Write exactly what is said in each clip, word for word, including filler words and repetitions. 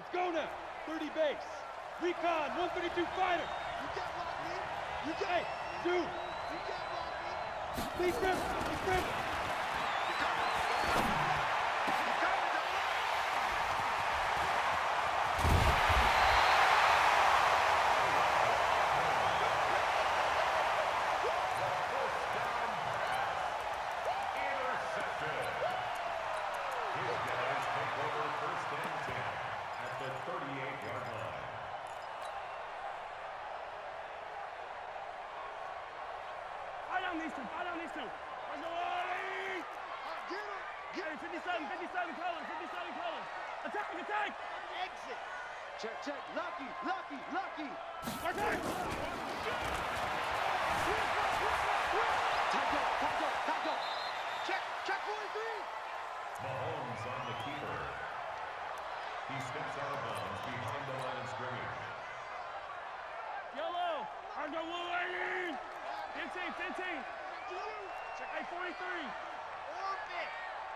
Go now. thirty base. Recon, one thirty-two fighter. You got block me. You got Hey, dude. You got block me. Please, Grim. Please, Grim. You got it. You got it, dog. Intercepted. His guys take over first and ten at the thirty-eight yard line. Fight on these two, fight on these two. Let's go, Ollie! Get him. Get Hey, fifty-seven, fifty-seven colors, fifty-seven colors. Attack, attack! exit. Check, check. Lucky, lucky, lucky. Attack! Taco, taco, taco. Check, check forty-three. Mahomes on the keeper. He steps out of bounds behind the line of scrimmage. Yellow! Argo Wolverine! fifteen, fifteen. Hey, forty-three. Orbit.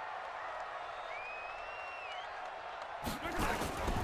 Attack!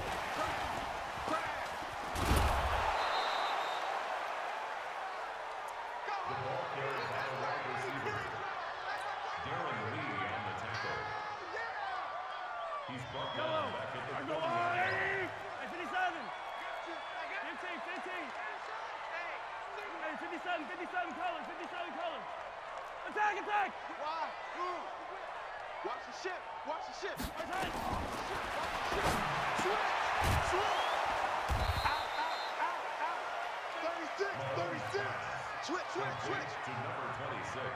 The ball carried by a wide receiver. Darren Lee on the tackle. He's brought Yellow! down back at the Argo forty yard line. Wolverine! Hey, fifty-seven. fifteen, fifteen. Hey, fifty-seven, fifty-seven colors, fifty-seven colors. Attack, attack! Why? Move. Watch the ship. Watch the ship. Attack! Switch. Switch. Out, out, out, out. thirty-six, thirty-six. Switch, switch, switch. To number twenty-six.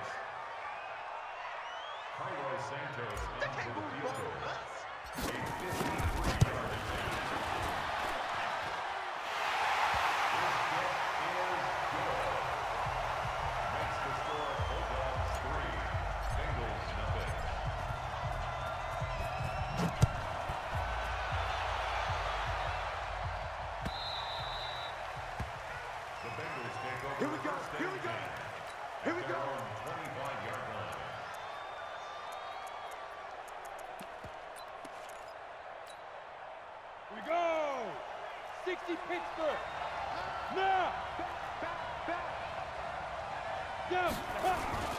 Carlos Santos They onto can't the move field both goal. of us. A fifty-three yard attempt. His kick is good. Makes the score Bulldogs three, Bengals nothing. The Bengals take over Here we go, first here and we go. ten Here we at their go. own twenty-five yard line. Here we go. sixty Pittsburgh. Now. Back, back, back. Down. Up.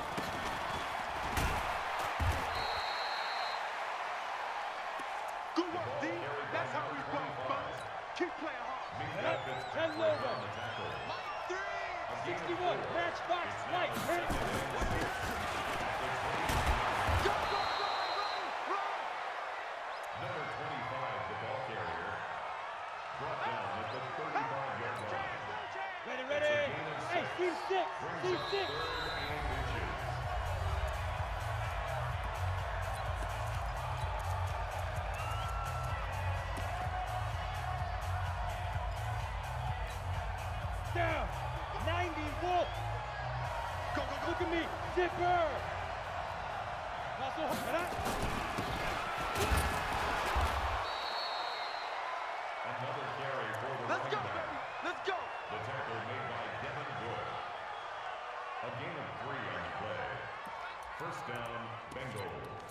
Good work, D. That's how we work, fellas. Keep playing hard. Minka ten Fitzpatrick logo. on the tackle. Mike three. A gain of sixty-one. four. Matchbox It's Mike. now Hit. second and six at the twenty. Go, go, go, run, run. Number twenty-five, the ball carrier, brought down at the thirty-five yard line. Ready, It's a ready. gain of Hey, six. team six. Brings Team up six. third and inches. Down. ninety Wolf. Go, go, go. Look at me. Zipper. Muscle. Right. Another carry for the Let's go, running back. baby. Let's go. The tackle made by Devin Wood. A gain of three on the play. First down, Bengals.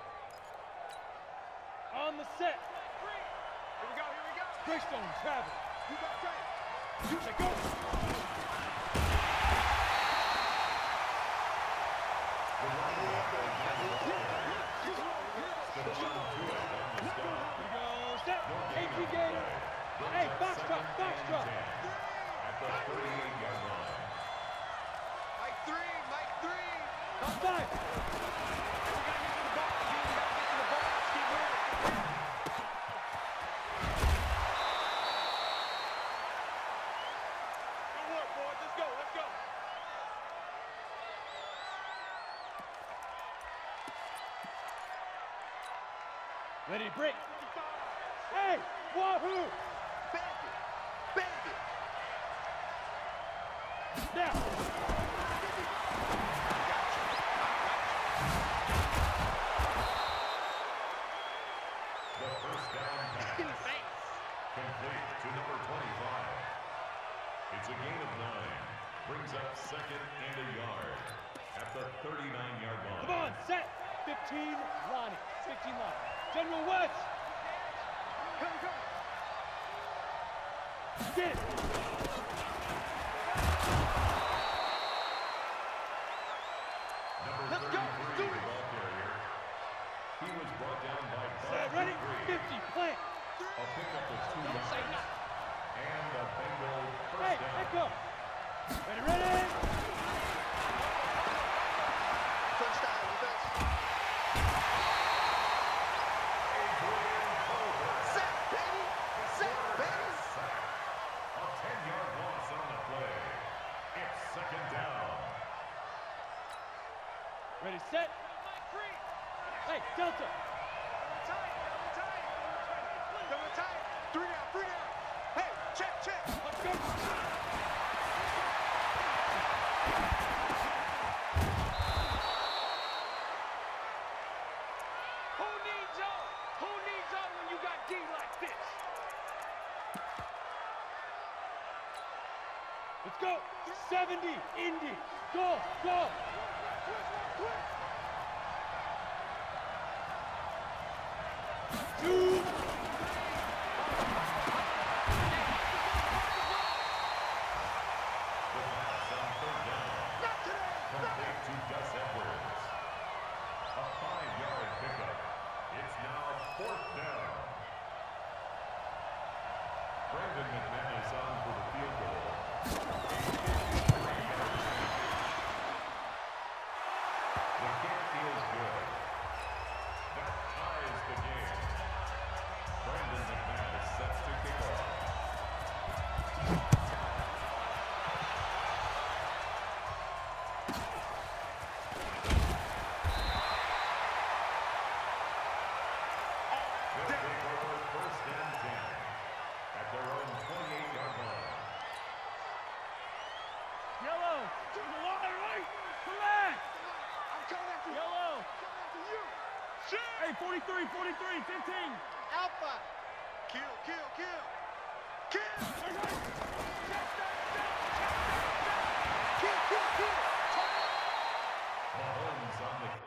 On the set. Here we go, here we go. Greystone Travis. You got time. You say go. The running back again with the ball. Steps into it on the stop. Here we go. Set. No A gain T on the Gator. play. Brings Hey, up box second drop, box and drop. ten at the thirty-eight yard line. Mike three, Mike three. Five. We gotta get to the ball, D. We gotta get to the ball. Let's keep moving. Good work, boys. Let's go, let's go. Ready to break. Hey, Wahoo. Bandit, bandit. Now. The first down pass. Complete to number twenty-five. It's a gain of nine. Brings up second and a yard at the thirty-nine yard line. Come on, set. fifteen, Lonnie. fifteen, Lonnie. General West. Here we go. Get it. Let's go. Let's do it. Ball carrier. He was brought down by Set, ready? fifty, plant. A pickup of two yards. And a Bengal first Hey, down. echo. Ready, ready? First down, defense. Adrian Colbert. Set, baby. Set, baby. Sack. A ten-yard loss on the play. It's second down. Ready, set. Hey, Delta. Double tight. Three down, three down. Hey, check, check. Let's go. Who needs y'all? Who needs y'all when you got D like this? Let's go. seventy, Indy. Go, go. Two. The pass on third down. Not today. Complete to Gus Edwards. A five-yard pickup. It's now fourth down. Brandon McManus on for the field goal. The kick feels good. That ties the game. Brandon McManus sets to kick off. They'll take over first and ten at their own twenty-eight-yard line. Yellow. To the line, right? Collect. I'm coming after you. Yellow. Coming after you. Shit. Hey, forty-three, forty-three, fifteen. Alpha. Kill, kill, kill. Kill. Kill, kill, kill. Mahomes on the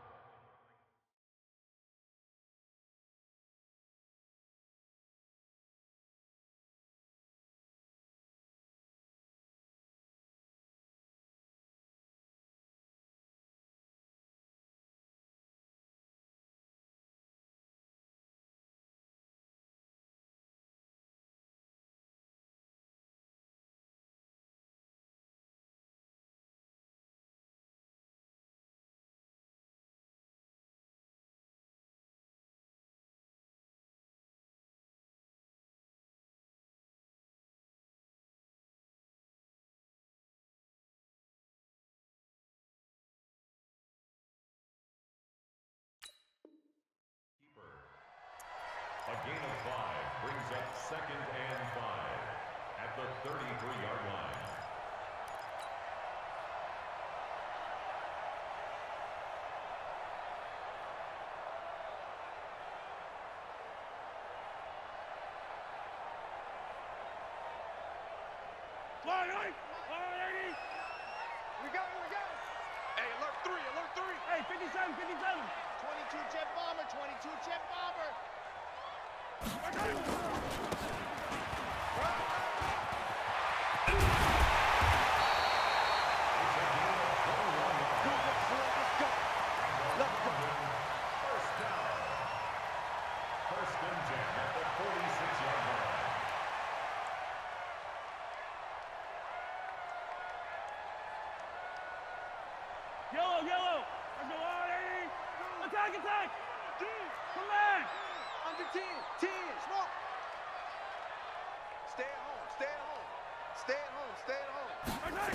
A gain of five brings up second and five at the thirty-three-yard line. Line, right? Line, eighty. We got it, we got it. Hey, alert three, alert three. Hey, fifty-seven, fifty-seven. twenty-two jet bomber, twenty-two jet bomber. First down. First and ten at the forty-six-yard line. Yellow, yellow. Let's go, line, eighty. Attack, attack. Collect. Under ten, ten, smoke. Stay at home, stay at home. Stay at home, stay at home. Attack.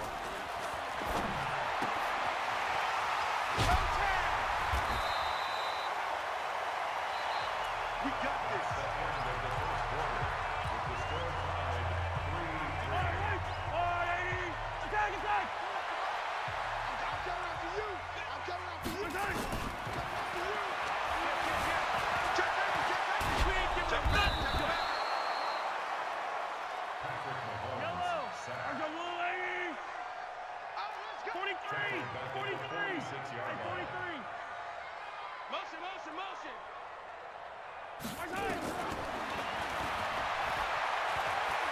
We got this. The end of the first quarter with the score tied three three. Line, right. Line, eighty. Attack, attack. I'm coming after you. I'm coming after you. Attack. After you. Check back, check back. We ain't giving Check up back, nothing. check back. Patrick Yellow. Mahomes sacked. There's a little eighty. Oh, let's go. forty-three. Tackled back at the forty-three. forty-six-yard Hey, line. forty-three. Motion, motion, motion. Attack.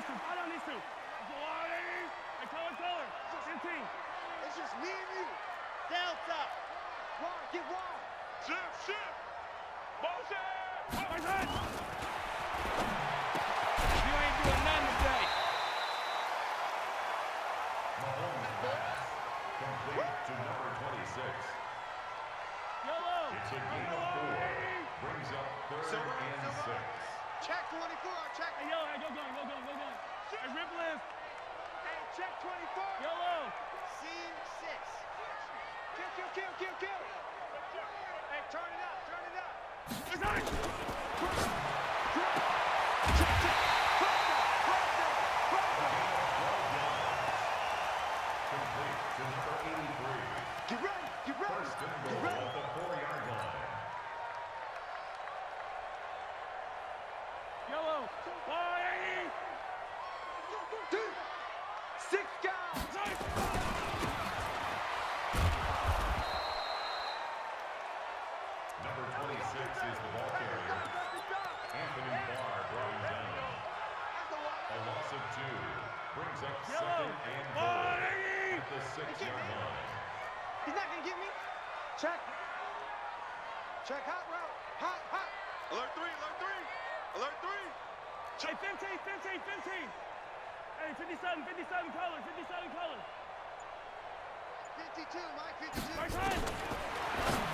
these two. Fight on these two. Let's go, one eighty. Hey, color, color. fifteen. It's just me and you. Delta. Wide, get wide. Shift, shift. Motion. Right side. You ain't doing nothing today. Mahomes pass. Complete to number twenty-six. Yellow. It's a gain of four. Brings up third Silver, and silver. six. Check twenty-four. Check. Hey, yellow. Hey, go, go, go, go, go, go. Hey, rip lift. Hey, check twenty-four. Yellow. Scene six. Kill, kill, kill, kill, kill. Hey, turn it up, turn it up. Right side. Drop, drop. Check, check. Cross it, cross it, cross it. Complete to number eighty-three. Get ready, get ready, First and get goal ready. at the four-yard line. Yellow. one eighty. Dude, six guys. Side. Number twenty-six is the ball carrier. Anthony Barr brought him down. A loss of two. Brings up Yellow. second and one goal eighty. at the six-yard line. He's not gonna get me. Check. Check hot route. Hot, hot. Alert three, alert three. Alert three. Hey, fifteen, fifteen, fifteen. Hey, fifty-seven, fifty-seven color, fifty-seven color. fifty-two, Mike, fifty-two. Right side.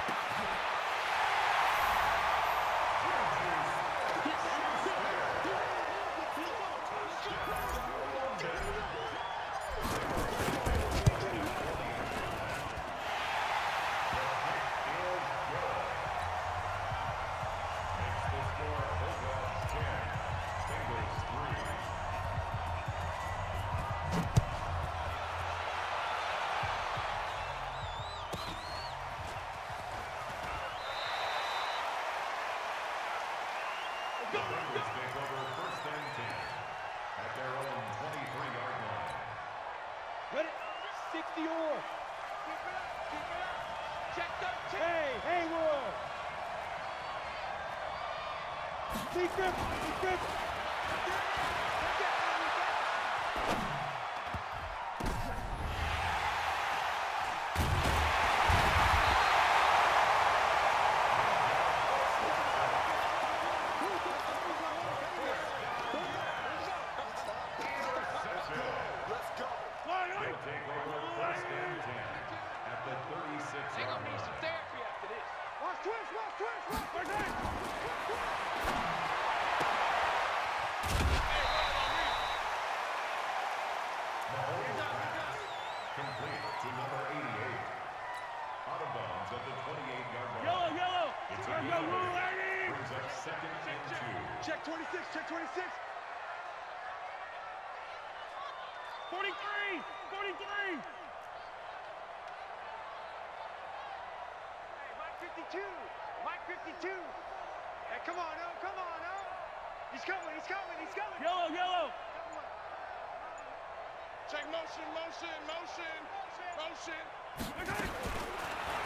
Makes the score Bulldogs ten. Bengals three. The Bengals take over first and ten at their own twenty-three-yard line. Ready? sixty or. Keep it up, keep it up. Check thirteen. Hey, Haywood. Secret, secret. Let's go. One They'll eighty. take over first and ten at the thirty-six-yard line. therapy after this. Watch twist, watch twist, watch Right side. Mahomes pass. Complete to number eighty-eight. Out of bounds at the twenty-eight-yard line. Yellow, yellow. It's a Let's gain go, of Blue eight. Lady. Brings up second and two. Check twenty-six, check twenty-six. forty-three, forty-three. Hey, Mike fifty-two, Mike fifty-two. Hey, come on, oh, come on, oh. He's coming, he's coming, he's coming. Yellow, yellow. Check motion, motion, motion, motion. Right side.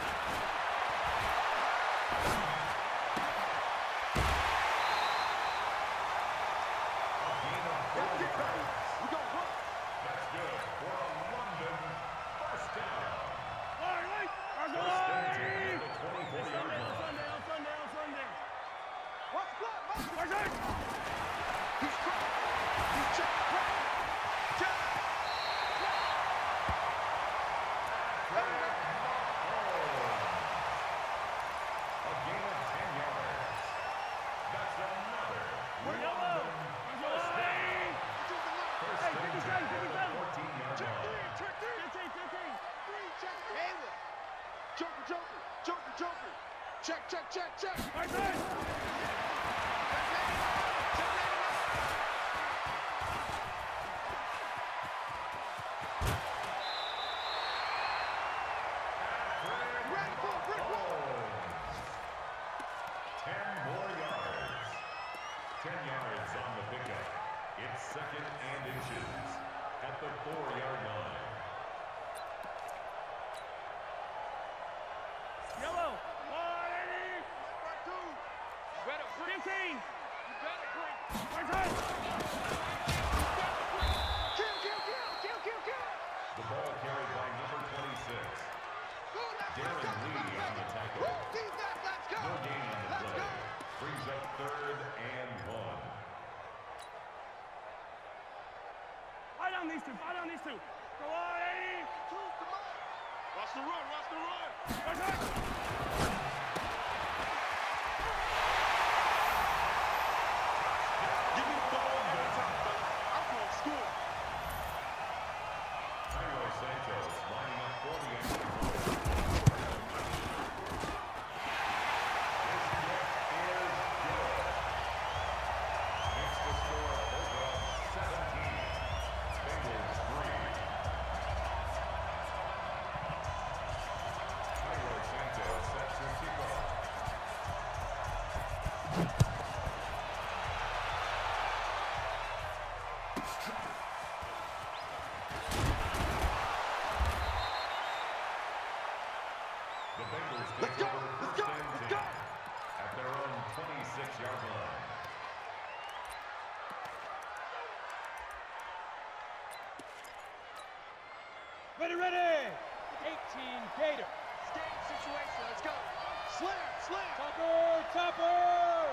A gain of four yards. We gonna run. That's good for a London first down. One eighty. Let's go, First one and ten eighty. at the twenty-four-yard Sunday, on line. Sunday, on Sunday, on Sunday. Watch the block, watch the Right side. He's cracked. He's check, crack. Check. A gain of ten yards. That's another Yellow. London Let's go, first one down. eighty. First Hey, and ten fifty-seven, at the fifty-seven. fourteen-yard Check line. three, check three. fifteen, fifteen. Three, check Haywood. Joker, Joker, Joker, Joker. Check, check, check, check. Right side. Ready for a brick wall. Ten more yards. Ten yards on the pickup. It's second and inches at the four-yard line. Yellow. one eighty. Right two. Better brick. fifteen. You Kill, kill, kill, kill, kill, kill. The ball carried by number twenty-six. Go, let's go, Darren let's Lee go, on the tackle. Woo, defense, let's go. No gain on the Let's play. go. Brings up third and one. Fight on these two. Fight on these two. Go on, Eddie. Two, come on. Watch the run, watch the run. Watch out. Give me the ball every time, fella. I'm going to score. Cairo Santos lining up for the extra point. His kick is good. Makes the score Bulldogs seventeen. Bengals three. Cairo Santos sets the kickoff. The Bengals Let's take go, over let's first go, and let's ten go. at their own twenty-six yard line. Ready, ready. eighteen Gator. Game situation, let's go. Slam, slam. Topper, topper.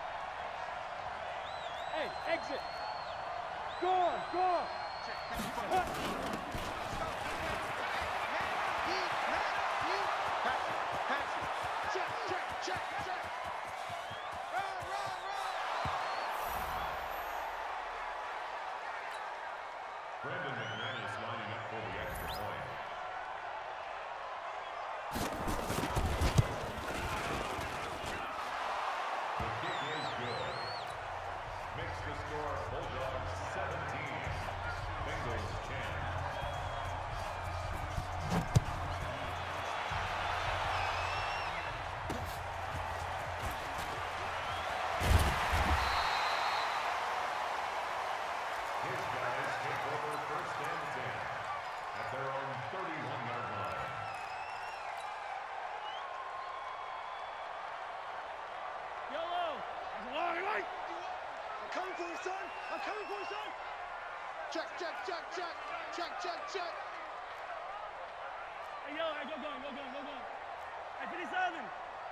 Hey, exit. Gone, gone. Check, check, check, check, check. Run, run, run. Brandon McManus lining up for the extra point. The kick is good. Makes the score Bulldogs seventeen. Bengals ten. His guys take over first and ten at their own thirty-one yard line. Yellow. That's a long way. I'm coming for you, son. I'm coming for you, son. Check, check, check, check. Check, check, check. Hey, yellow. Hey, go going. Go going. Go going. Hey, fifty-seven.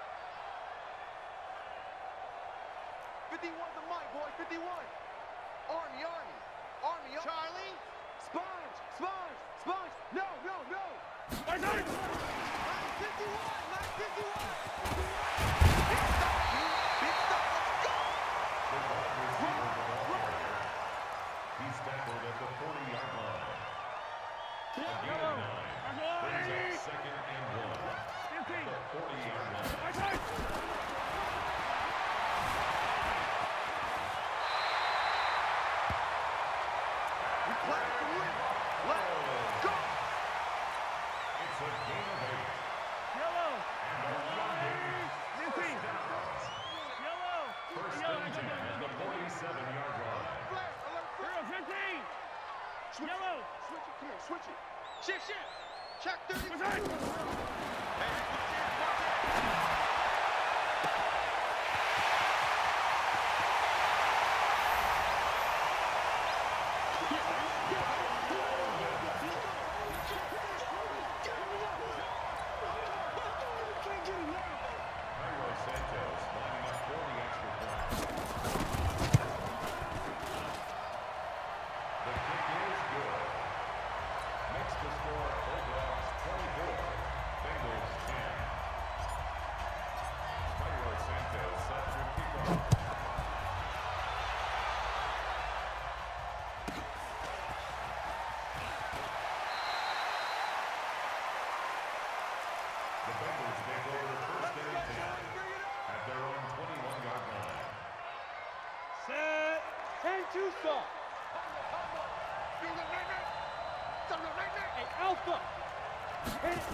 fifty-one's the mic, boy. fifty-one. Army, Army. Army, Army. Charlie. Sponge, Sponge, Sponge. No, no, no. Watch out. nine fifty-one, nine fifty-one. Big stop, you. Big stop. Let's go. The wide receiver, the ball carrier. He's tackled at the forty yard line. A gain of nine. That's all, Brings Eddie. up second and one. fifteen. The forty yard line. Watch out. We play to win. Let's go. It's a gain of eight. Yellow. And a running fifteen. first down. Yellow. First Yellow. and Go, ten go, at go, the go. forty-seven yard line. Flare, alert, flare. Zero, fifteen. Switch Yellow. it. Switch it. Come here, switch it. Shift, shift. Check thirty. Watch out. Hey, watch it, watch it. Cairo Santos lining up for the extra point. The kick is good. Makes the score Bulldogs twenty-four. Bengals ten. Cairo Santos sets your kickoff. The Bengals take over first and ten at their own twenty-one yard line. Set. ten two stop. Hey, Alpha. Hit it.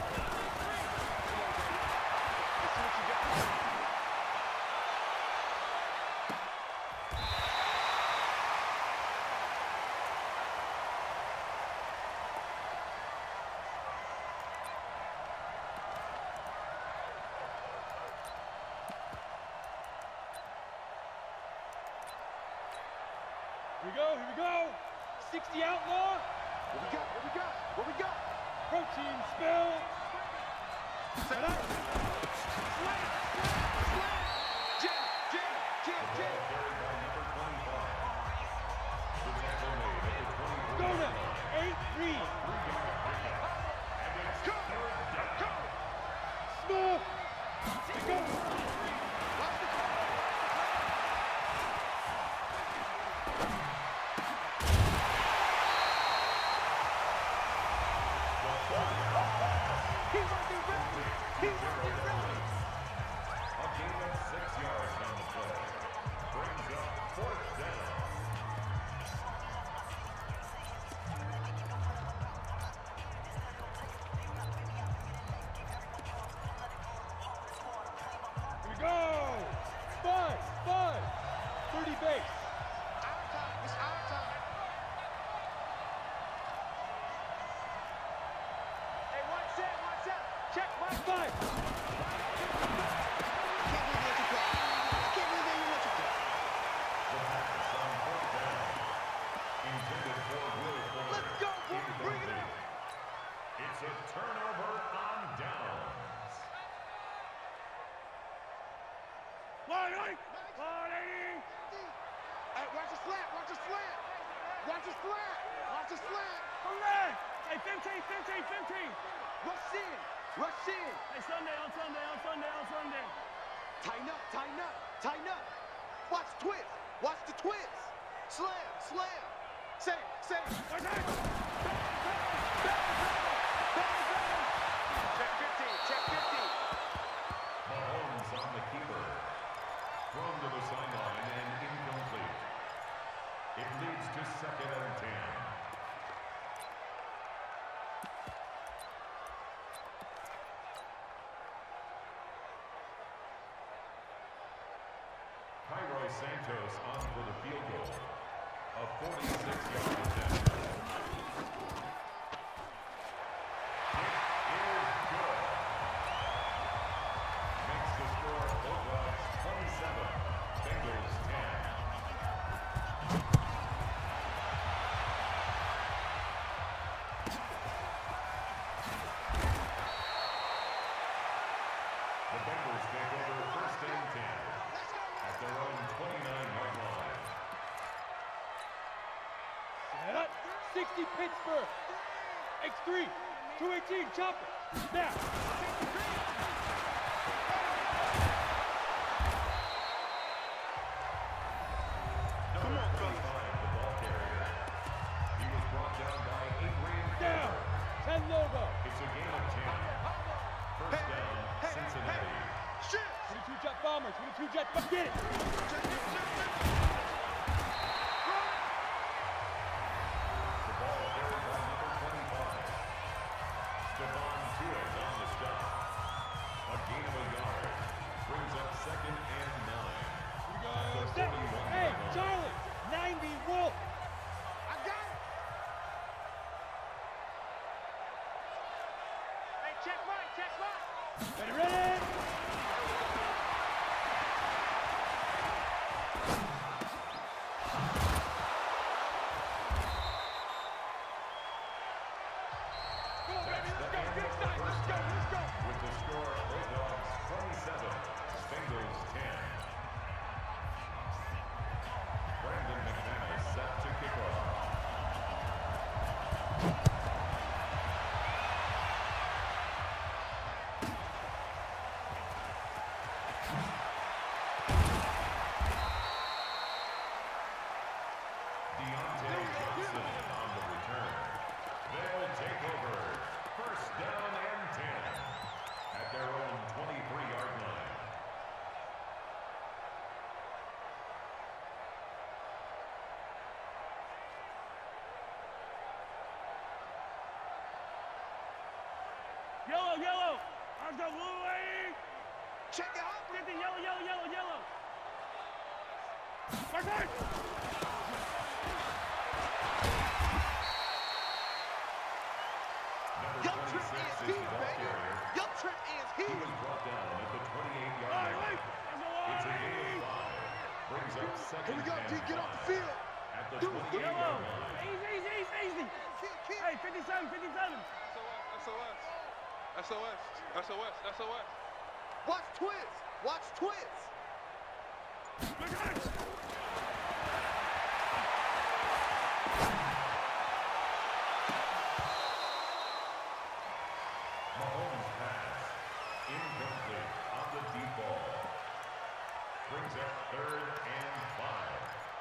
Here we go, here we go. sixty outlaw. What we got? What we got? What we got? Protein spill. Set up. Slam, slam, slam. Jam, jam, jam, jam. Carried by number twenty-five. The tackle made at the twenty-three. Go now. Eight, three. Go, go. Small. Go. Watch the He might be ready. He might be ready. A gain of six yards on the play. Brings up fourth down. Here we go. Five, five. thirty base. Our time. It's our time. Hey, watch that, watch that. Check, watch Five. I can't believe they let you play. I can't believe they even let you play. The pass on fourth down. Intended for Will Fuller. Let's go, boy. Bring it up. It's a turnover on downs. one eighty. one eighty. Hey, watch the slant, watch the slant. Watch the slant, watch the slant. Hooray! Hey, fifteen, fifteen, fifteen. Rush in, rush in. Hey, Sunday, on Sunday, on Sunday, on Sunday. Tighten up, tighten up, tighten up. Watch the twist, watch the twist. Slam, slam. Same, same. Watch that. Check fifteen, check fifteen. Mahomes on the keeper. Thrown to the sideline and incomplete. It leads to second and ten. Cairo Santos on for the field goal. A forty-six yard attempt. It is good. Makes the score Bulldogs twenty-seven, Bengals ten. The Bengals take over first and ten at their own twenty-nine yard line. Set up. sixty Pittsburgh. X three. two eighteen chopper. Snap. Come on, twenty-five, the ball carrier. He was brought down by Adrian Down. Taylor. ten logo. It's a game of ten. First down, Cincinnati. Shit. twenty-two jet bomber. twenty-two jet bomber. Get it. Check it, check it. The ball carried by number twenty-five. Stephon Tuitt on the stop. A gain of a yard. Brings up second and nine. Here we go. The Step. forty-one Hey, yard line. Charlie. ninety Wolf. I got it. Hey, check mine, check mine. Ready, ready. Come on, baby, let's go. Big side. Let's go, let's go. With the score, Bulldogs twenty-seven, Bengals ten. Brandon McManus set to kick off. Deontay Johnson on the return. They'll take over first down and ten at their own twenty-three yard line. Yellow, yellow. How's the blue lady? Check it out. fifty, yellow, yellow, yellow, yellow. Watch that. Number Your trip twenty-six is is the here, ball baby. carrier. Your trip is He here. was brought down at the twenty-eight yard All right, line. wait. How's the It's a lady? gain of five. Brings up second Here we go, and D. Get off the five field. at the the Do it. twenty-eight-yard Yellow. line. Easy, easy, easy, easy. Kill, kill. Hey, fifty-seven, fifty-seven. S O S, S O S, S O S, S O S. Watch twist. Watch twist. Mahomes pass. Incomplete on the deep ball. Brings up third and five.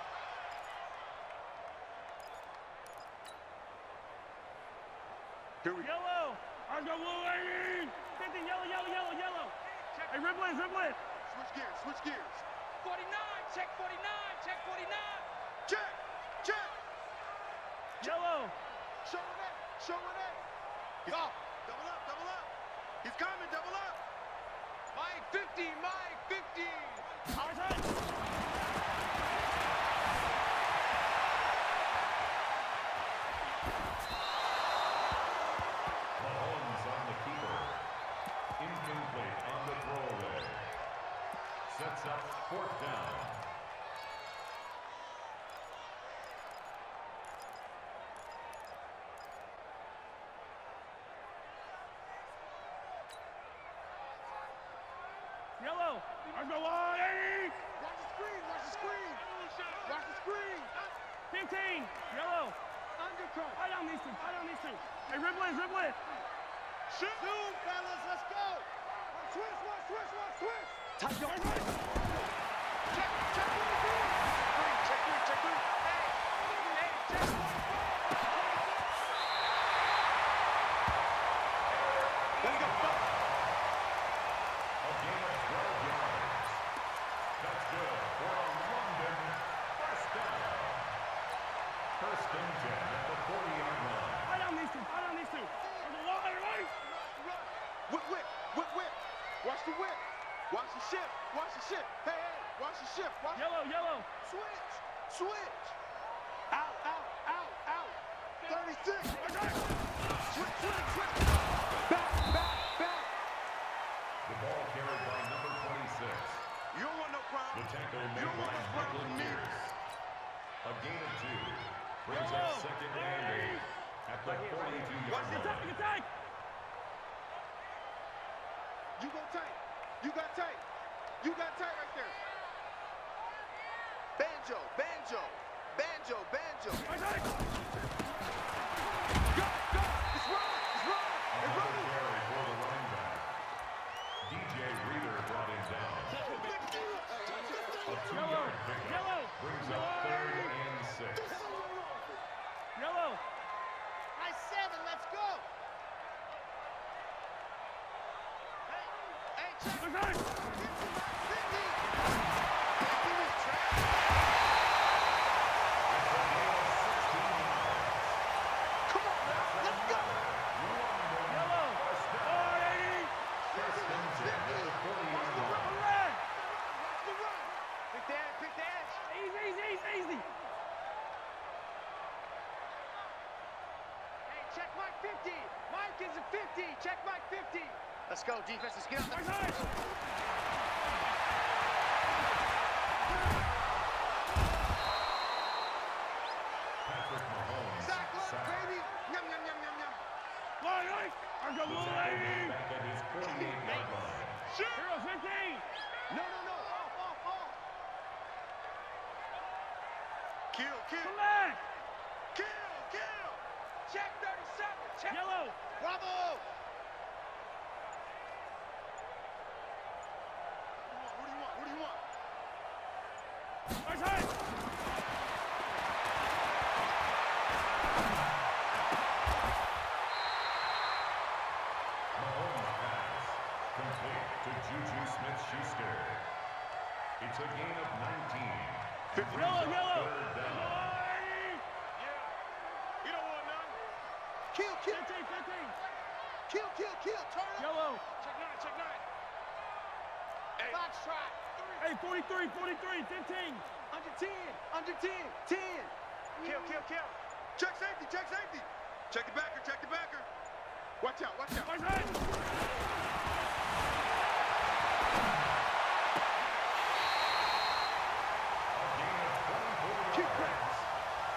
Here we go. Yellow. I go blue, lady. fifty, yellow, yellow, yellow, yellow. Hey, Ripley, Ripley. Switch gears. Switch gears. forty-nine, check forty-nine, check forty-nine. Check. Check. Yellow. Showing it. Showing it. He's off. Double up. Double up. He's coming. Double up. Mike fifty, Mike fifty. Outside. Mahomes on the keeper. Incomplete on the throwaway. Sets up fourth down. Yellow. I go wide, eighty. Watch the screen. Watch the screen. Watch the screen. fifteen. Yellow. Undercut. I don't need to. I don't need to. Hey, Ripley, Ripley. Shoot. Shoot, fellas. Let's go. Watch twist. Watch twist. Watch twist. Touch your Right, right. Check. Check what it is. Three. Check three. Check three. Hey. Hey. Check one. Let's go. A gain of twelve yards. That's good for a London first down. First and ten at the forty-yard line. I don't need to. I don't need to. I go wide, right. Whip, whip, whip, whip. Watch the whip. Watch the shift. Watch the shift. Hey, hey. Watch the shift. Watch. Yellow, yellow. Switch. Switch. Out, out, out, out. thirty-six. Switch, switch, switch. Back, back, back. The ball carried by number twenty-six. You don't want no problem. The tackle You made don't by want no Michael problem with me. Pierce. A gain of two. Brings Yellow. up second and eight at the forty-two-yard Attack, line. attack. You go tight. You got tight. You got tight right there. Banjo, banjo, banjo, banjo. Attack. Go, go. It's running. It's running. It's Another running. carry for the running back. D J Reader brought him down. A two-yard pickup Yellow. brings up third and six. Yellow. Nice seven. Let's go. Hey, hey, check. Attack. fifty. Come on now. Let's go. Yellow. Wide, eighty. First and ten at the forty-yard line. Red. Watch the run. Pick the edge. Pick the edge. Easy, easy, easy, easy. Hey, check Mike fifty. Mike is a fifty. Check Mike fifty. Let's go, defense. Let's get up there. Attack. Patrick Mahomes Sack left, sacked. baby. Yum, yum, yum, yum, yum. Wide, right. I go The blue, tackle lady. made back at his forty-eight-yard line. Hero fifteen. No, no, no. Off, off, off. Kill, kill, Come back. kill, kill. Check thirty-seven. Check. Yellow. Bravo. What do you want? What do you want? Attack. Mahomes pass. Complete to Juju Smith-Schuster. It's a gain of nineteen. Brings Yellow, up yellow. third down. Wide. You don't want none. Kill, kill, fifteen, fifteen. kill, kill, kill. Turn up. Yellow. Check nine, check nine. Hey. Foxtrot. Hey, forty-three, forty-three, fifteen. Under ten, under ten, ten. Kill, kill, kill. Check safety, check safety. Check the backer, check the backer. Watch out, watch out. Attack. A gain of twenty-four Keep yards. press.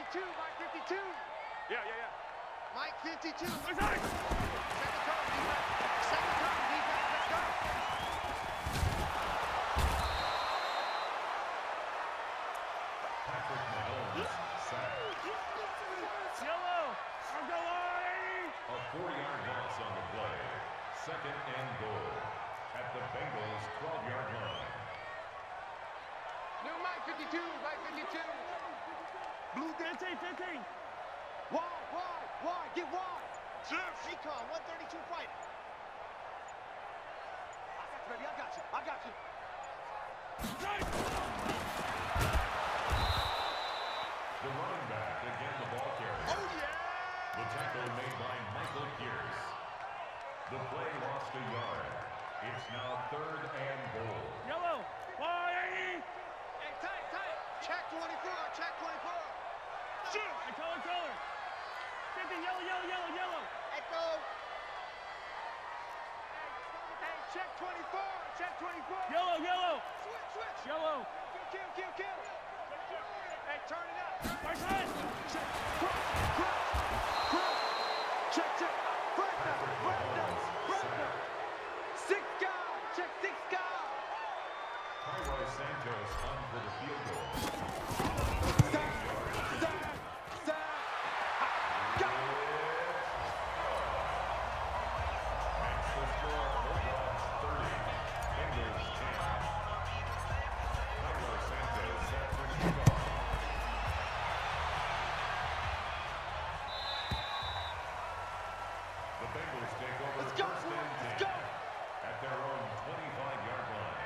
fifty-two, Mike fifty-two. Yeah, yeah, yeah. Mike fifty-two. Let's go. Second turn, defense. Second turn, defense. Let's go. Patrick Mahomes sacked. Yellow. I'll go on. A forty-yard loss on the play. Second and goal at the Bengals' twelve-yard line. New Mike fifty-two, Mike fifty-two. Blue fifteen, fifteen. Wide, wide, wide, get wide. Recon, one thirty-two fighter. I got you, baby, I got you, I got you. Right. The running back again the ball carrier. Oh, yeah. The tackle made by Michael Pierce. The play lost a yard. It's now third and goal. Yellow. one eighty. Hey, tight, tight. Check twenty-four, check twenty-four. Shoot. I color, color. fifty, yellow, yellow, yellow, yellow. Echo. Hey, check twenty-four, check twenty-four. Yellow, yellow. Switch, switch. Yellow. Kill, kill, kill, kill. Hey, turn it up. Right side. Check, cross, cross, cross. Check, check. Break now, break now, break now. Six guys, check six guys. Cairo Santos on for the field goal. Stop, stop, stop. Go. Makes the score Bulldogs thirty. Bengals ten. Cairo Santos set for kickoff. The Bengals take over Let's go, first and let's ten go. at their own twenty-five-yard line.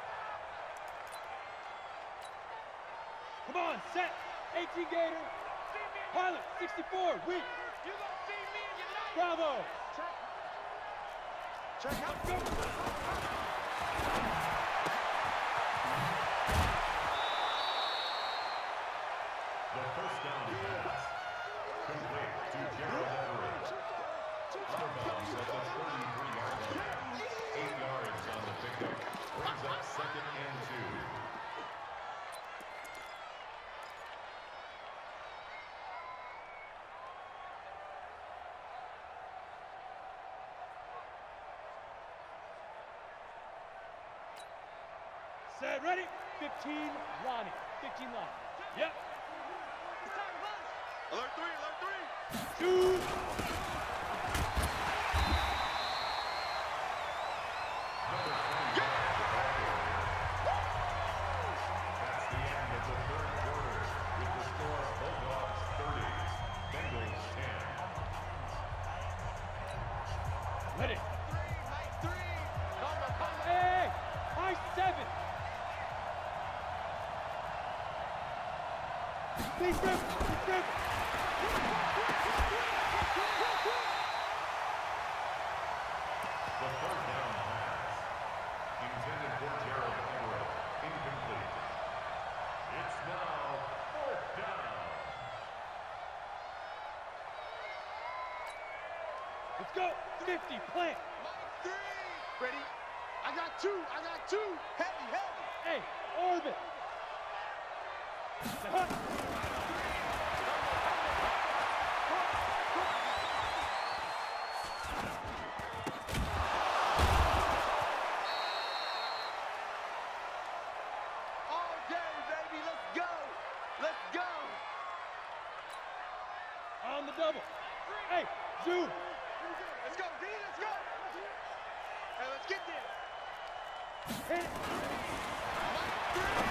Come on, set. eighteen Gator. Pilot, sixty-four, weak. You gonna see me in your life. Bravo. Check. Check out. Go. The first down pass. Complete to Gerald Everett. Out-of-bounds at the thirty-three-yard line. Eight yards on the pickup. Brings up second and two. Set, ready? fifteen, Lonnie. fifteen, Lonnie. Yep. It's time to buzz. Alert three, alert three. Shoot. Number twenty-five, the ball carrier. That's the end of the third quarter with the score Bulldogs thirty, Bengals ten. Ready? Three, Mike three. Number five. Hey, high seven. Big rip, big rip. The third down pass. Intended for Gerald Everett. Incomplete. It's now fourth down. Let's go. fifty, plant. Mike three. Ready? I got two. I got two. Heavy, heavy. Hey, orbit. Huh. All day, baby. Let's go. Let's go. On the double. Hey, zoom. Let's go, D. Let's go. Hey, let's get there. Hit it. Mike three.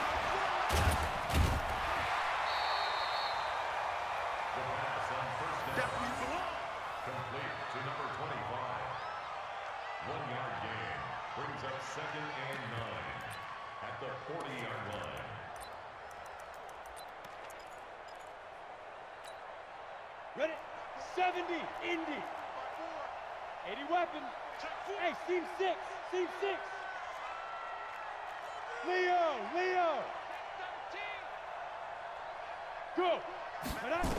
The pass on first down. Complete to number twenty-five. One-yard gain. Brings up second and nine at the forty-yard line. Ready? seventy, Indy. eighty weapon. Hey, seam six, seam six. Leo, Leo. Go. Right up.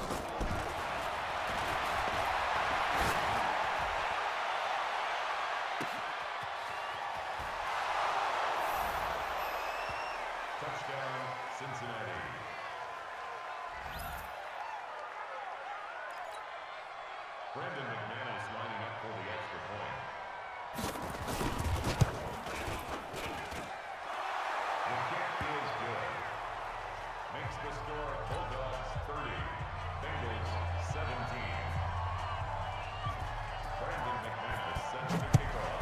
Touchdown, Cincinnati. Brandon McManus lining up for the extra point. The kick is good. Makes the score Bulldogs thirty, Bengals seventeen. Brandon McManus sets the kickoff.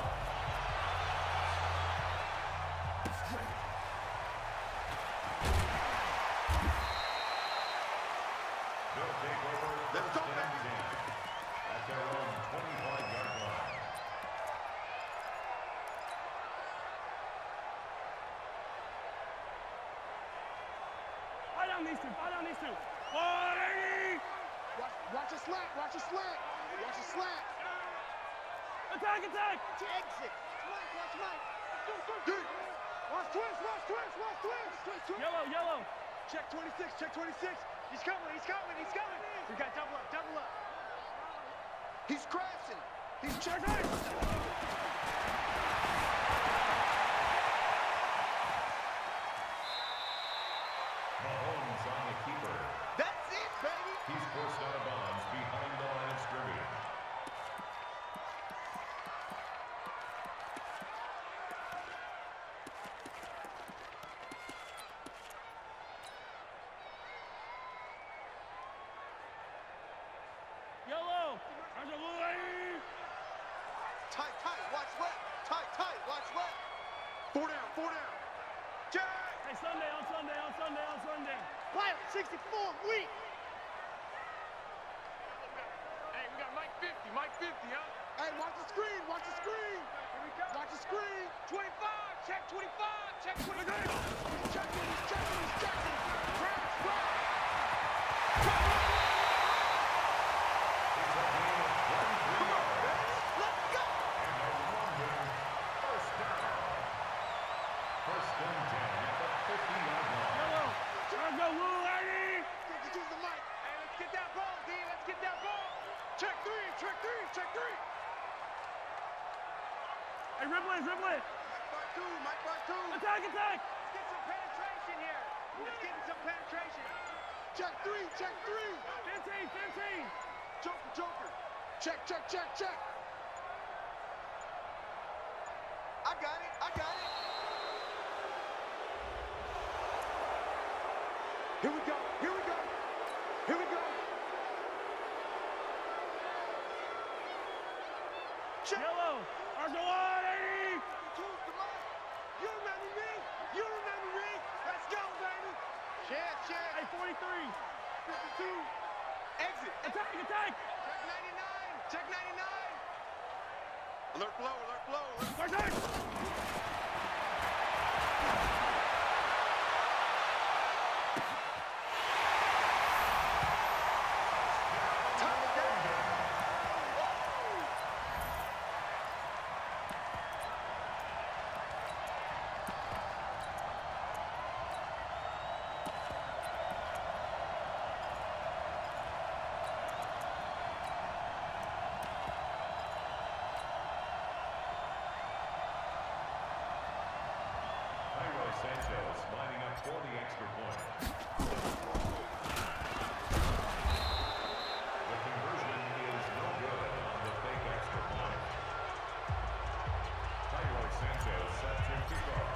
They'll take over Let's first go, and ten at their own twenty-five yard line. Fight on these two, fight on these two. one eighty! Watch, watch a slant, watch a slant, watch a slant. Attack, attack! Exit. Mike, watch Mike. Dude, watch twist, watch twist, watch twist. Twist, twist. Yellow, yellow. Check twenty-six, check twenty-six. He's coming, he's coming, he's coming. We got double up, double up. He's crashing. He's checking. Mahomes on the keeper. That's it, baby. He's forced out of bounds behind the line of scrimmage. Yellow. There's a blue lady. Tight, tight, watch left. Tight, tight, watch left. Four down, four down. Jack. Hey, Sunday on Sunday on Sunday on Sunday. Pilot sixty-four, weak. Hey, we got Mike fifty, Mike fifty, huh? Hey, watch the screen, watch the screen. Here we go. Watch the screen. twenty-five, check twenty-five, check twenty-five. He's checking, he's checking, he's checking. Crash, crash. It's a gain of twenty-three yards. Let's go. And a London first down. First and ten at the fifty yard line. Yellow. There's a blue lady. Take it to the mic. Hey, let's get that ball, D. Let's get that ball. Check three, check three, check three. Hey, Ripley, Ripley. Mike by two, Mike by two. Attack, attack. Let's get some penetration here. Let's get some penetration. Check three, check three. fifteen, fifteen. Joker, Joker. Check, check, check, check. I got it, I got it. Here we go, here we go. Here we go. Check. Yellow. There's a one eighty. Choose the mic. You remember me? You remember me? Let's go, baby. Check, check. Hey, forty-three. fifty-two. Exit. Attack, attack. Check ninety-nine. Check ninety-nine. Alert blow, alert blow, alert. There's eight. Cairo Sanchez lining up for the extra point. The conversion is no good on the fake extra point. Cairo Sanchez set to kick off.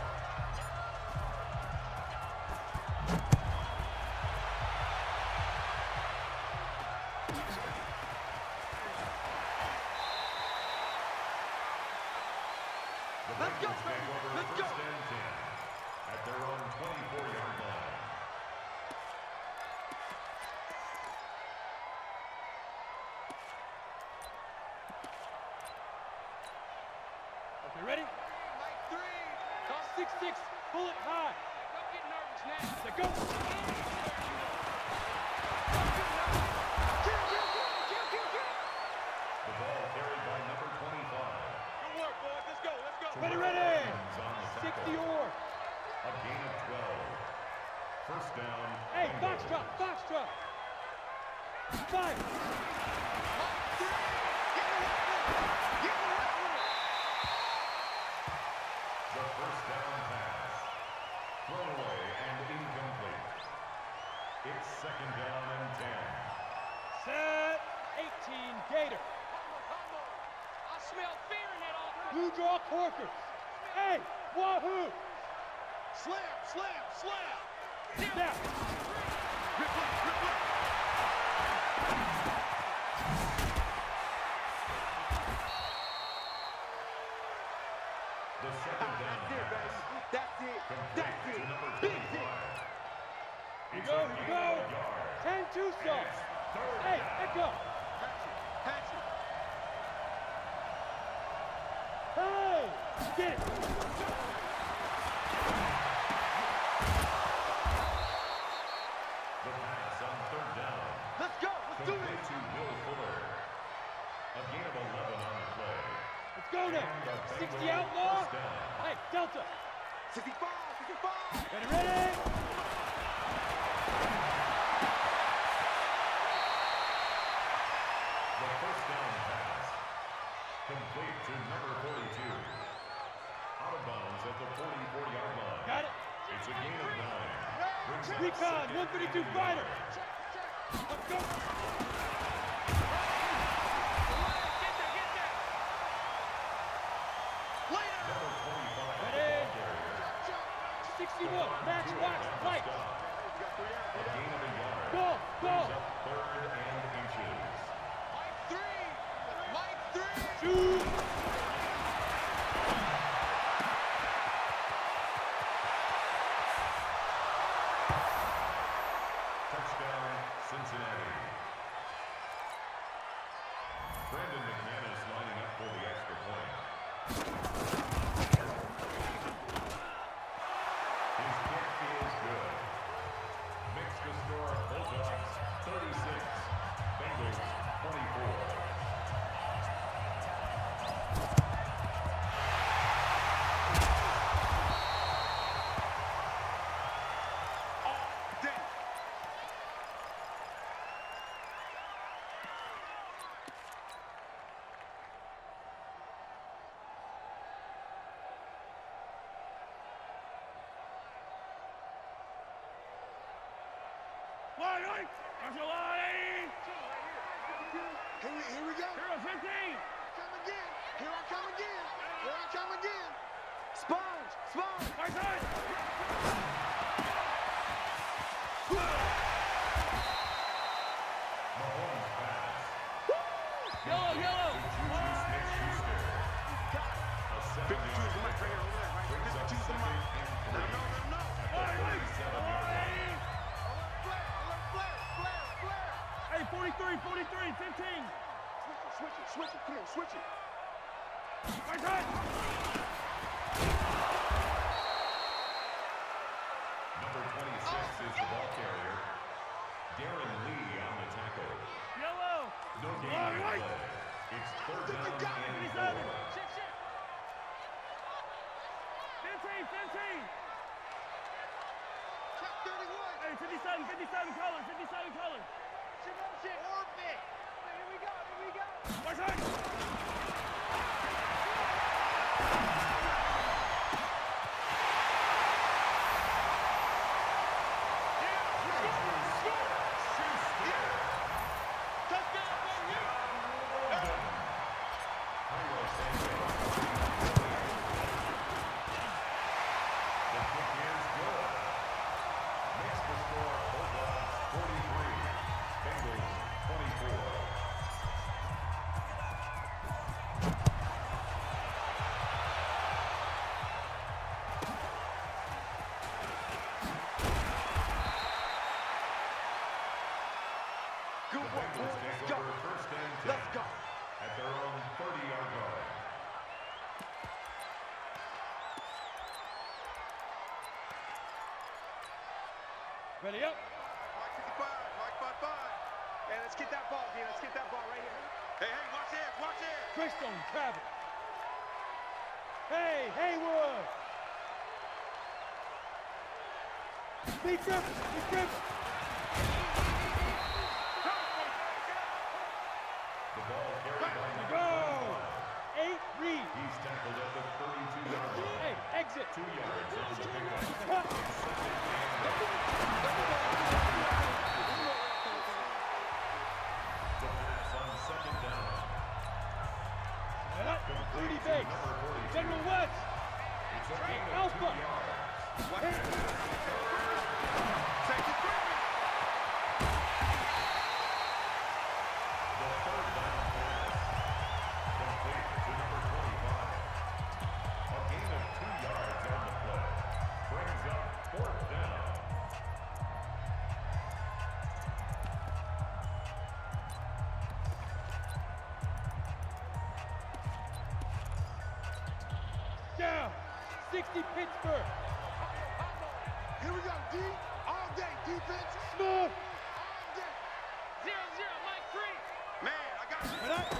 The Let's go, Bengals baby. take over Let's first go. and ten at their own twenty-four yard line. Okay, ready? Mike three. Call six six, bullet high. Don't get nervous now. Let go. Kill, kill, kill, kill, kill, kill. The ball carried by number twenty-five. Good work, boys. Let's go, let's go. Ready, Terrell ready. Owens on the tackle. sixty or. A gain of twelve. First down. Hey, Bengals. foxtrot, foxtrot. Five. The first down pass. Thrown away and incomplete. It's second down and ten. Set. eighteen Gator. You draw corkers. Hey, wahoo! Slam, slam, slam. Snap. Replay, replay. The second down That's it, pass. baby. That's it. Complete That's to it. number Big hit. twenty-five. You It's go, a you gain go. of a yard. ten two stop. It's third Hey, down. let go. Hatchet, Hey, get it. The pass on third down. let's go, let's do Complete this. to Will Fuller. A gain of eleven on the play. Let's go And now. the sixty Bengals outlaw. first down. Hey, Delta. sixty-five, sixty-five. Ready, ready. The first down pass. Complete to number forty-two. Out of bounds at the forty-four yard line. Got it. It's a gain of nine. Brings up Recon, second one thirty-two and fighter. nine. Let's go. Number twenty-five. Ready. the ball carrier. sixty-one. Match wax. Light. A gain of a yard. Ball, ball. Brings up third and inches. Mike three, Mike three. Shoot. Touchdown, Cincinnati. Brandon McManus lining up for the extra point. His kick is good. Makes the score Bulldogs thirty-six, Bengals twenty-four. Day. Line, line. Marshall line. Here we, here we go. Hero fifteen. Come again. Here I come again. Here I come again. Sponge, sponge. Right side. Mahomes pass. Yellow, yellow. Juju Smith-Schuster. A seven-yard fifty-two is the mic right here, over there, right? brings up fifty-two is the second mic. and No, three. no, no, no. At the forty-seven yard line. Flare, flare, flare, flare. Hey, forty-three, forty-three, fifteen. Switch it, switch it, come on, switch it. Right side. Number twenty-six is the ball carrier. Darren Lee on the tackle. Yellow. No gain All on the right. play. It's third down and fifty-seven. four. fifteen, fifteen. Check thirty-one. Hey, fifty-seven, fifty-seven colors, fifty-seven colors. Shit, orbit. Here we go, here we go. Right side. Touchdown, baby. Jairo Sanchez. The kick is good. Makes the score Bulldogs forty-three, Bengals twenty-four. Good The one, boys. Bengals Let's take go. over first and ten Let's go. at their own thirty yard line. Ready up. Mike fifty-five, Mike five-five. Hey, let's get that ball, D. Let's get that ball right here. Hey, hey, watch this, watch this. Greystone, travel. Hey, Haywood. Big grip, big grip. The ball carried by number Go. twenty-five. Eight, read. He's tackled at the thirty-two yard line. Hey, exit. Two yards on the pickup. Cut. The pass on second down. Cut. Complete thirty to base. number forty-five. General West. It's a gain of Alpha. two yards. Take it from me. The third down pass. Complete to number twenty-five. A gain of two yards on the play. Brings up fourth down. Down. sixty Pittsburgh. Here we go, D. All day, defense. Smooth. All day. Zero, zero, Mike three. Man, I got you. And I-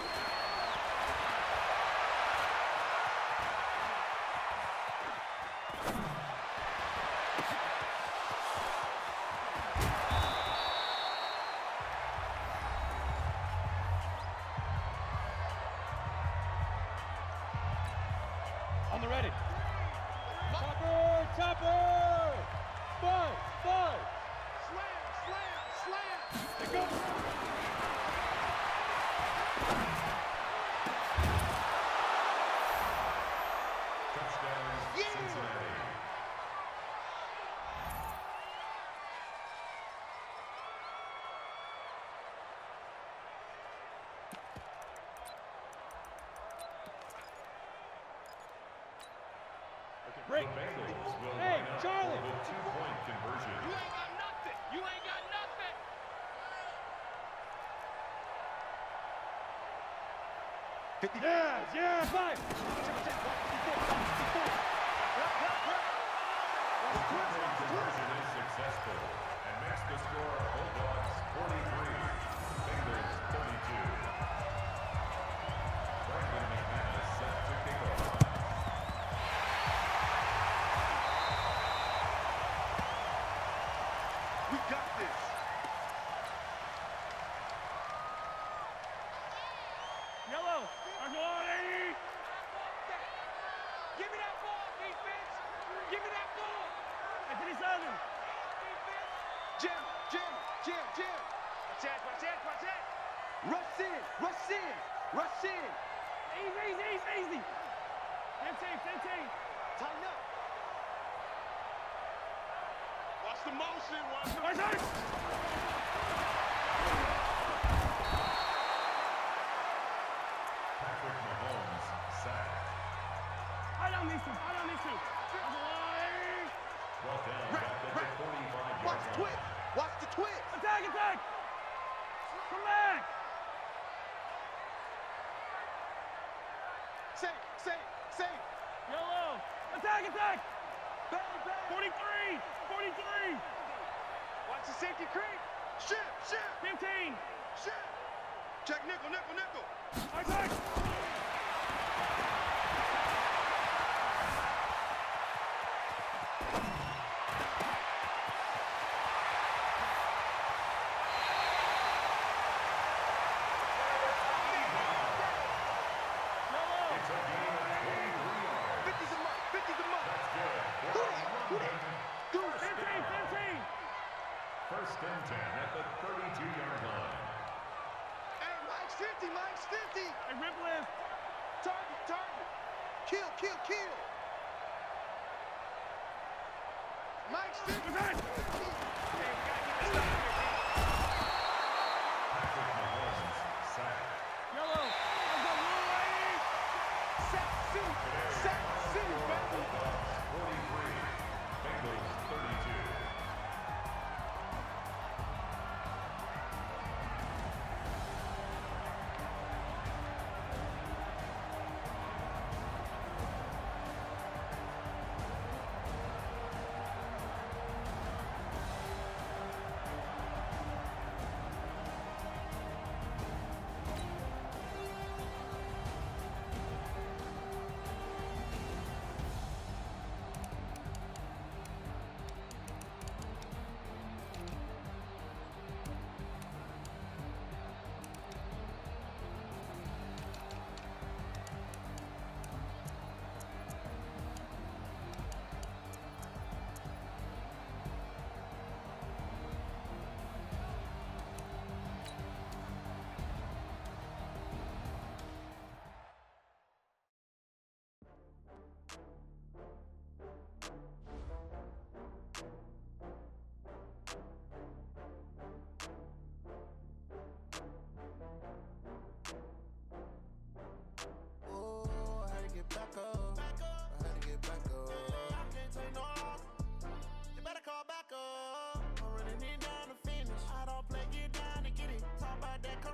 On the ready. Chopper, chopper. Five, five. Slam, slam, slam. They go. Touchdown, Yeah. Cincinnati. Break. The Bengals will Hey, line up Charlie. for the two-point conversion. You ain't got nothing. You ain't got nothing. Yeah, yeah. Five. The two-point conversion is successful and makes the score Bulldogs forty-three, Bengals thirty-two. Brandon McManus set to kick off. We got this. Yellow. Arsolani. Give me that ball, defense. Give me that ball. fifty-seven. Jim, Jim, Jim, Jim. Watch out, watch out, watch out. Rush in, rush in, rush in. Easy, easy, easy, easy. fifteen, fifteen. Tighten up. Watch the motion. Watch the Nice, nice. Patrick Mahomes sacked. I don't need to. I don't need to. Arsolani. Brought down Right, back at right. the forty-five yard Watch the line. twist. Watch the twist. Attack, attack. Come back. Safe, safe, safe. Yellow. Attack, attack. Bang, bang. forty-three. forty-three. Watch the safety creep. Shift, shift, fifteen. shift. Check nickel, nickel, nickel. Attack. Yellow. It's a gain of twenty-three yards. fifty's a month, fifty's a month. That's good. Who that? Who that? Do it. fifteen, fifteen. First and ten at the thirty-two yard line. Hey, Mike's fifty, Mike's fifty. Hey, rip lift. Target, target. Kill, kill, kill. Mike's fifty. Attack. Patrick Mahomes sacked. Yellow. Let's go, Louis. Sack City, Sack City, baby. Bulldogs forty-three, Bengals thirty-two.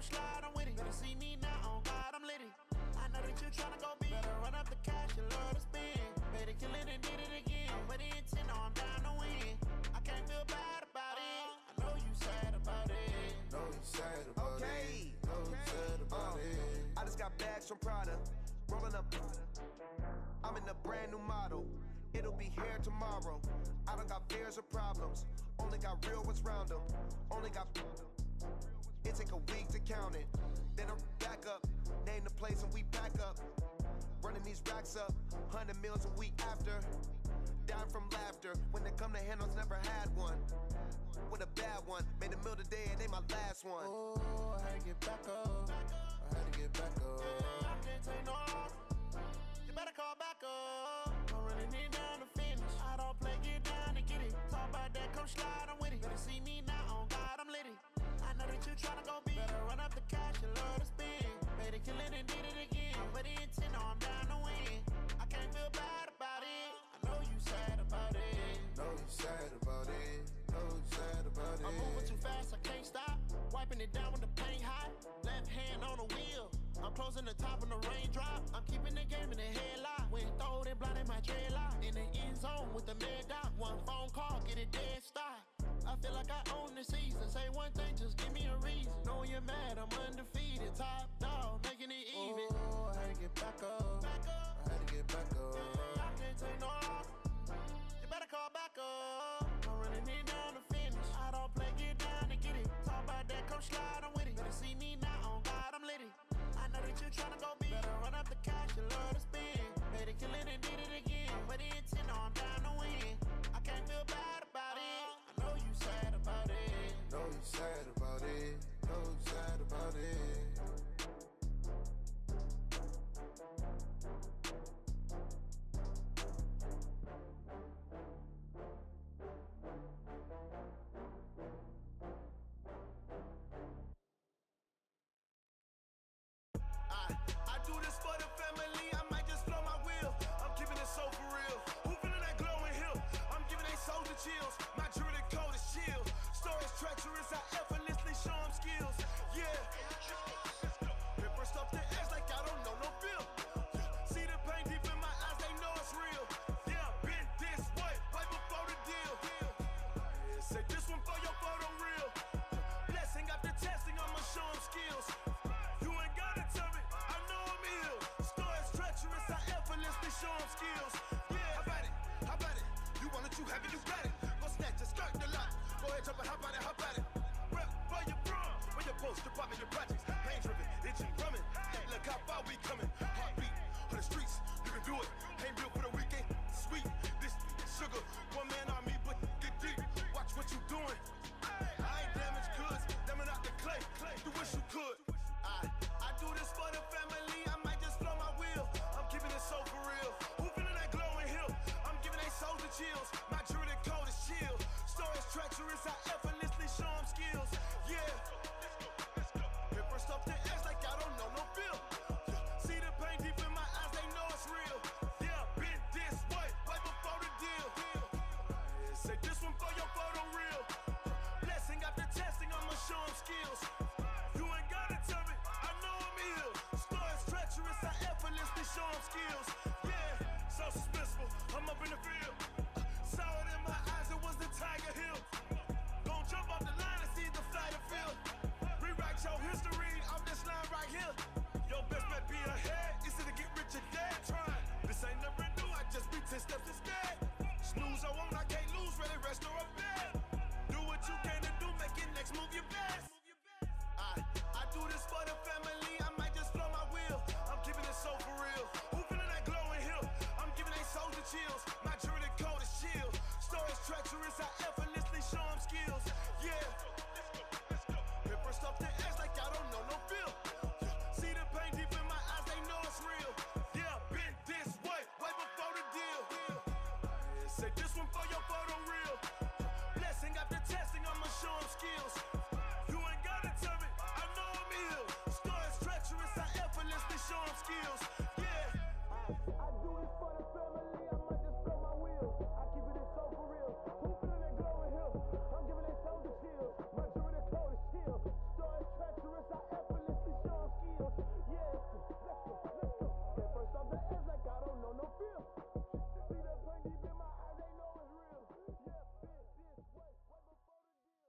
slide, I'm with it. Better see me now, on God, I'm litty. I know that you tryna go big. Better run up the cash, you love to spend. Better kill it and did it again. I'm with the intent, no, I'm down to win. I can't feel bad about it. I know you sad about it. Know you sad about okay. it. Know you sad about uh, it. I just got bags from Prada. Rolling up. I'm in a brand new model. It'll be here tomorrow. I don't got fears or problems. Only got real ones round them. Only got. It take a week to count it. Then I'm back up. Name the place and we back up. Running these racks up. Hundred meals a week after. Dying from laughter. When they come to handles, never had one. With a bad one. Made a meal today and they my last one. Oh, I had to get back up. I had to get back up. I can't take no off. You better call back up. I'm running it down to finish. I don't play, get down and get it. Talk about that, come slide, I'm with it. Better see me now, on God, I'm litty. I know that you tryna go big. Better run up the cash, you love to spend. Made it, kill it and did it again. I'm with the intent, no, I'm down to win. I can't feel bad about it. I know you sad about it. Know you sad about it. Know you sad about it. I'm moving too fast, I can't stop. Wiping it down with the paint hot. Left hand on the wheel. I'm closing the top when the raindrop. I'm keeping the game in the headlock. When throwed and blinded my dreadlock. In the end zone with the mad dot. One phone call, get it dead stop. I feel like I own the season. Say one thing, just give me a reason. Knowing you're mad, I'm undefeated. Top dog, making it even. Oh, I had to get back up. Back up. I had to get back up. I can't take no off. You better call back up. I'm running it down to finish. I don't play, get down and get it. Talk about that, come slide, I'm with it. Better see me now, on God, I'm litty. I know that you tryna go big. Better run up the cash, you love to spend. Made it, kill it and did it again. But the intent, no, I'm down to win. I can't feel bad about it. I know you sad about it. Know you sad about it. Know you sad about it. I, I do this for the family, I might just blow my wheel. I'm keeping it so for real. Who feeling that glowing hill? I'm giving they soldier chills. My jewelry code is chill. Stories treacherous, I effortlessly show them skills. Yeah. Paper stuff the edge like I don't know no bill. See the pain deep in my eyes, they know it's real. Yeah, been this way, way before the deal. Say this one for your photo real. Blessing after testing, I'ma show them skills. You ain't gotta tell me, I know I'm ill. Stories treacherous, I effortlessly show them skills. Yeah, how about it? How about it? You want it, you have it, you got it. Go snatch it, skirt the lot. Go ahead, jump it, how about it, how about it? Rep where you from, where you post, department, your projects. Pain driven, itching, drumming. Hey, look how far we coming. Heartbeat on the streets, you can do it. Ain't built for the weekend, sweet. This sugar, one man army, but get deep. Watch what you doing. I ain't damaged goods, damn it out the clay. You wish you could. I, I do this for the family, I might just blow my wheel. I'm keeping it so for real. Who feeling that glowing hill? I'm giving they soldier chills. My jewelry code is chill. Stories treacherous, I effortlessly show them skills. Yeah. Paper stuff the edge like I don't know no bill. See the pain deep in my eyes, they know it's real. Yeah, been this way, way before the deal. Say this one for your photo real. Blessing after testing, I'ma show them skills. You ain't gotta tell me, I know I'm ill. Stories treacherous, I effortlessly show them skills. Yeah, so suspenseful, I'm up in the field. Saw it in my eyes, it was the Tiger Hill. Gon' jump off the line and see the flight of field. Rewrite your history off this line right here. Your best bet be ahead, easy to get rich or dead trying. This ain't never new, I just be ten steps instead. Snooze I won't, I can't lose, ready, rest or a bed. Do what you can to do, make it next move your best. I, I do this for the family, I might just blow my wheel. I'm keeping it so for real. Who feeling that glowing hill? I'm giving they soldier chills. My jewelry code is chill. Stories treacherous, I effortlessly show them skills. Yeah. Paper stuff the edge like I don't know no bill. See the pain deep in my eyes, they know it's real. Yeah, been this way, way before the deal. Say this one for your photo real. Blessing after testing, I'ma show them skills. You ain't gotta tell me, I know I'm ill. Stories treacherous, I effortlessly show them skills. Yeah. I do this for the family, I might just blow my wheel. I keep it so for real. Who feeling that glowing hill? I'm giving they soldier chills. My jewelry code is chill. Stories treacherous, I effortlessly feel. See that pain deep in my eyes, they know it's real. Yeah, bitch, this way, way before the deal.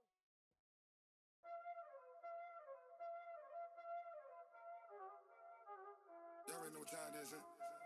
Y'all already know what time it is, huh?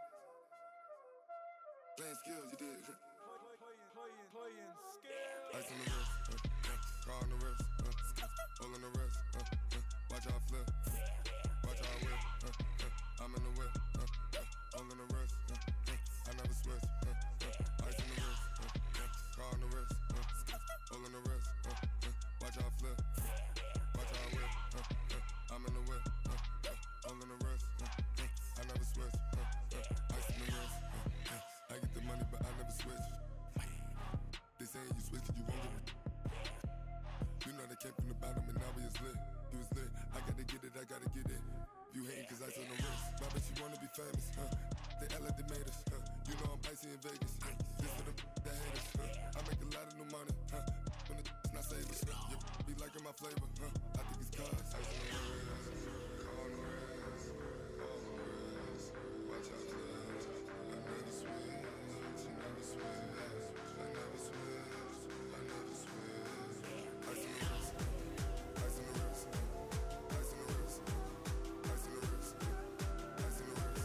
Playing skills, you did, huh? Playing, playing, playing skills. Ice on the wrist, uh, uh, car on the wrist, uh, uh, all on the wrist, uh, uh, watch how I flip, watch how I whip, uh, uh, I'm in the whip, uh, uh, all on the wrist, uh, uh, I never switch, uh, uh, ice on the wrist, uh, uh, car on the wrist, uh, all on the wrist, uh, uh, watch how I flip, watch how I whip, uh, uh, I'm in the whip, uh, uh, all on the wrist, uh, uh, I never switch, uh, uh, ice on the wrist, uh, uh, I get the money but I never switch. They saying you switch it, you won't get it. You know they came from the bottom and now we is lit. You was lit, I gotta get it, I gotta get it. You hating cause I on the wrist. My bitch, you wanna be famous, huh? They L A, they made us, huh? You know I'm icy in Vegas. This for the that hate us, huh? I make a lot of new money, huh? When the not save us, you be liking my flavor, huh? I think it's cause ice on the wrist, on the wrist, on the wrist. Watch out, clubs. I never switch, you never switch. I never switch, I never switch. Ice on the wrist, ice on the wrist, ice on the wrist, ice on the wrist, ice on the wrist,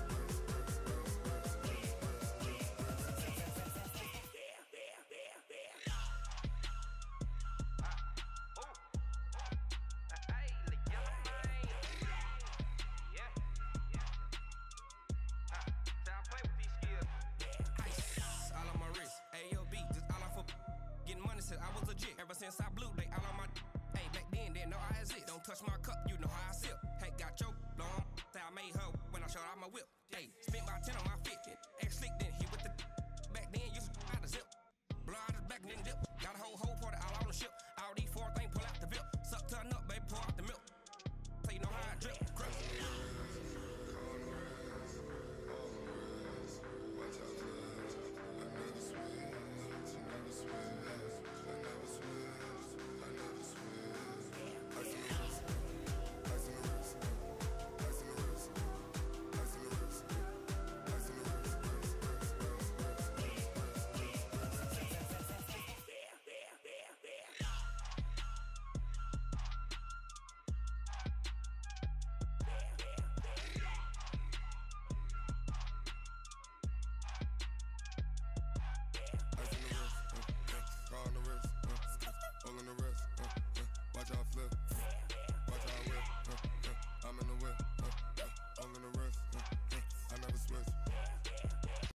I was legit ever since I blew they all on my. Hey, back then didn't know I exist. Don't touch my cup, you know how I sip. Hey, got your long. Say I made her when I showed out my whip. Hey, spent about ten on my fit. Ex slick then hit with the. Back then used to out the zip. Blow out his back then dip. Got a whole whole party all on the ship. All these four things pull out the vip. Suck turn up, baby, pour out the milk. So you know how I drip. Crush. watch out, clubs. I never switch, you never switch. I never switch, I never switch. Ice on the wrist, ice on the wrist, ice on the wrist, ice on the wrist, ice on the wrist, all on the wrist, uh, uh, all on the wrist, uh, uh, watch how I flip.